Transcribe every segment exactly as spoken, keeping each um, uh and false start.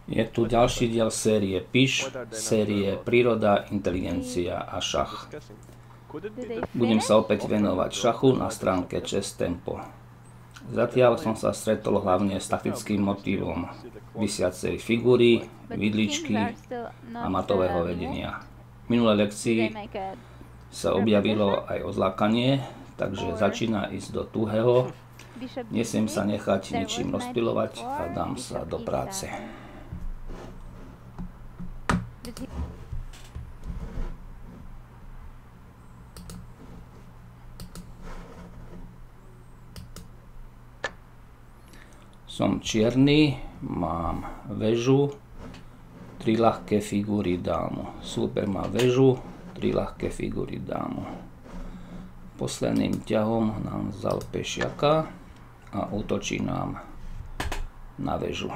Je tu ďalší diel série Piš, série Príroda, inteligencia a šach. Budem sa opäť venovať šachu na stránke Chess Tempo. Zatiaľ som sa stretol hlavne s taktickým motívom visiacej figúry, vidličky a matového vedenia. V minulej lekcii sa objavilo aj odlákanie, takže začína ísť do tuhého. Nesiem sa nechať ničím rozptylovať a dám sa do práce. Som čierny, mám väžu, tri ľahké figúry dámu. Súper má väžu, tri ľahké figúry dámu. Posledným ťahom nám vzal pešiaka a útočí nám na väžu.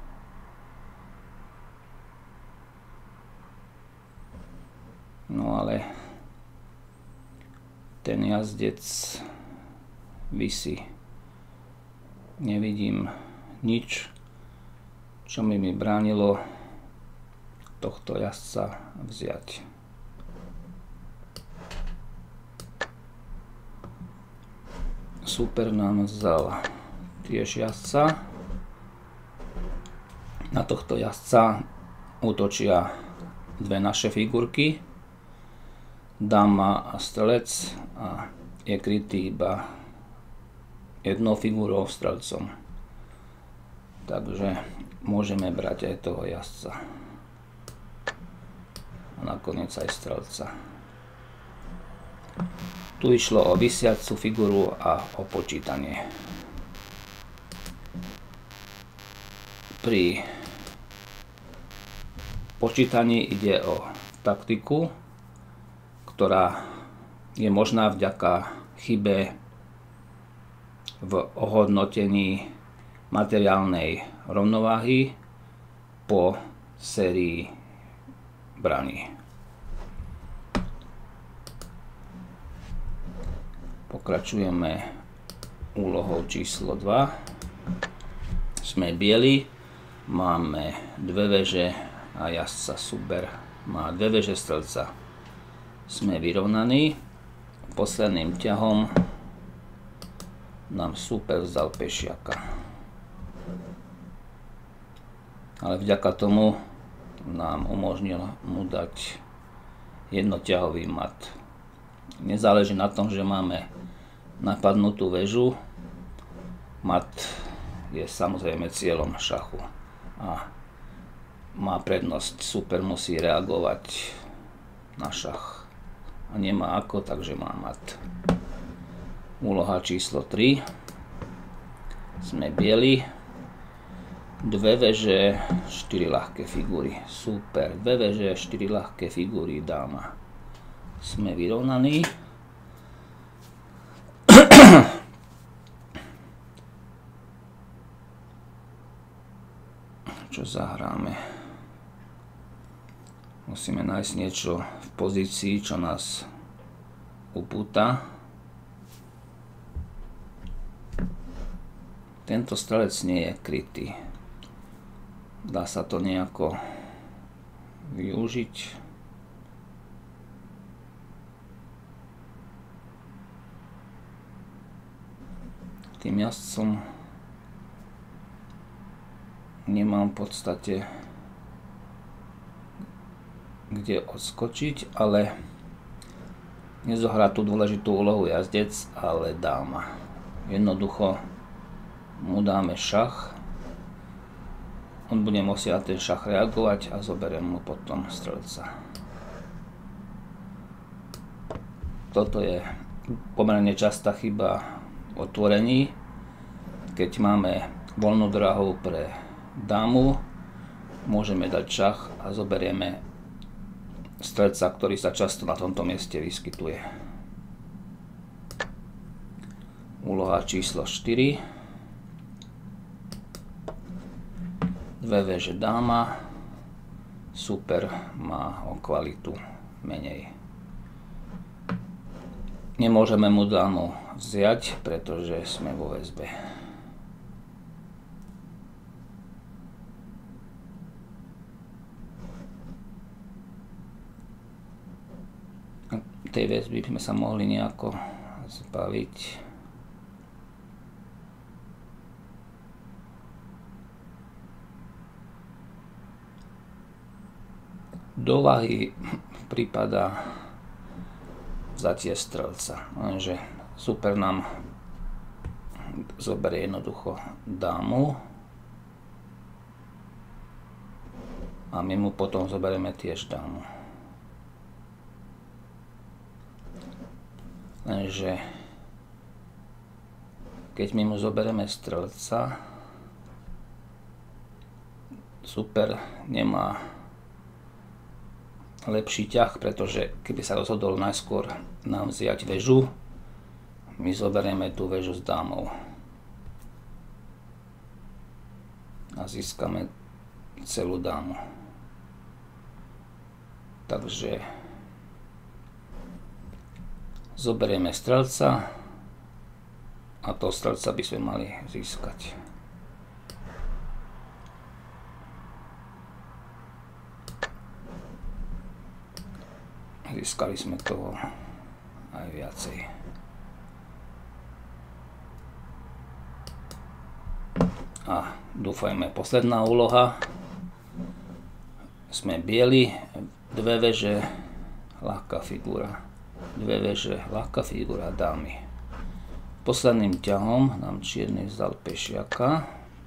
No ale ten jazdec visí. Nevidím nič, čo mi mi bránilo tohto jazdca vziať. Súper nám vzal tiež jazdca. Na tohto jazdca útočia dve naše figurky, dáma a strelec, a je krytý iba jednou figúrou strelcom. Takže môžeme brať aj toho jazdca. A nakoniec aj strelca. Tu išlo o visiacu figúru a o počítanie. Pri počítaní ide o taktiku, ktorá je možná vďaka chybe v ohodnotení materiálnej rovnováhy po sérii brany. Pokračujeme úlohou číslo dva. Sme bieli, máme dve veže a jazdca súper má dve veže strelca. Sme vyrovnaní. Posledným ťahom nám súper vzal pešiaka. Ale vďaka tomu nám umožnil mu dať jednoťahový mat. Nezáleží na tom, že máme napadnutú väžu. Mat je samozrejme cieľom šachu a má prednosť. Súper musí reagovať na šach a nemá ako, takže má mat. Úloha číslo tri. Sme bieli. Dve veže, štyri ľahké figúry. Super. Dve veže, štyri ľahké figúry, dáma. Sme vyrovnaní. Čo zahráme? Musíme nájsť niečo v pozícii, čo nás upúta. Tento strelec nie je krytý. Dá sa to nejako využiť. Tým jazdcom nemám v podstate kde odskočiť, ale nezohrá tú dôležitú úlohu jazdec, ale dáma. Jednoducho mu dáme šach. On bude musieť na ten šach reagovať a zoberiem mu potom strelca. Toto je pomerne častá chyba v otvorení. Keď máme voľnú dráhu pre dámu, môžeme dať šach a zoberieme strelca, ktorý sa často na tomto mieste vyskytuje. Úloha číslo štyri. Dve veže dáma. Súper má o kvalitu menej. Nemôžeme mu dámu vziať, pretože sme vo väzbe. tej väzby by sme sa mohli nejako zbaviť. Do váhy prípada vzatie strelca, lenže super nám zoberie jednoducho dámu a my mu potom zoberieme tiež dámu. Lenže keď my mu zoberieme strelca, super nemá lepší ťah, pretože keby sa rozhodol najskôr nám vziať väžu, my zoberieme tú väžu s dámou a získame celú dámu. Takže zoberieme strelca a toho strelca by sme mali získať. Získali sme toho aj viacej. A dúfajme, posledná úloha. Sme bieli, dve veže, ľahká figura. Dve veže, ľahká figura dámy. Posledným ťahom nám čierny vzdal pešiaka.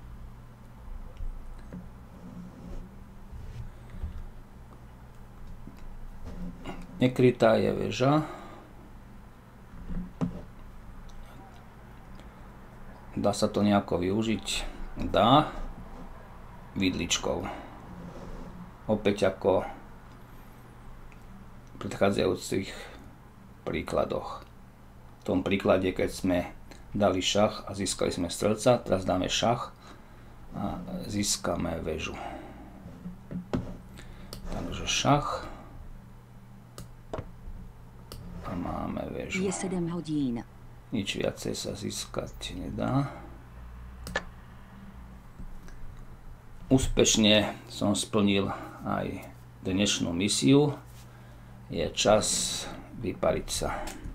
Nekrytá je väža. Dá sa to nejako využiť? Dá. Vidličkou. Opäť ako v predchádzajúcich príkladoch. V tom príklade, keď sme dali šach a získali sme strelca, teraz dáme šach a získame väžu. Takže šach a máme väžu. Je sedem hodín. Nič viacej sa získať nedá. Úspešne som splnil aj dnešnú misiu. Je čas vypariť sa.